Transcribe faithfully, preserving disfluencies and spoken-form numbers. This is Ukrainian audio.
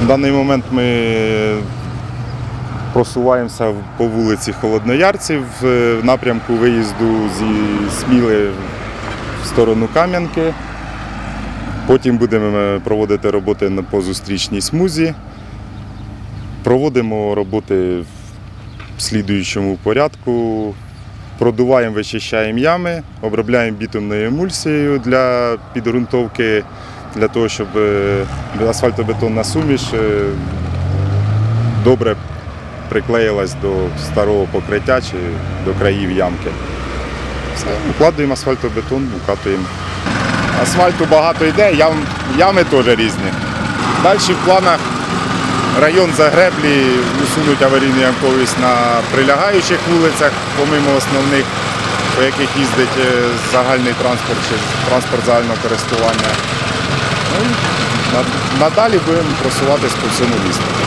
даний момент ми просуваємося по вулиці Холодноярців в напрямку виїзду зі Сміли в сторону Кам'янки. Потім будемо проводити роботи по зустрічній смузі. Проводимо роботи в слідуючому порядку. Продуваємо, вичищаємо ями, обробляємо бітумною емульсією для підґрунтовки, для того, щоб асфальтобетонна суміш добре приклеїлась до старого покриття чи до країв ямки. Все, укладуємо асфальтобетон, укатуємо. Асфальту багато йде, ям, ями теж різні. Далі в планах район Загреблі усунуть аварійну ямковість на прилягаючих вулицях, помимо основних, по яких їздить загальний транспорт чи транспорт загального користування. Ну, надалі будемо просуватись по всьому місту.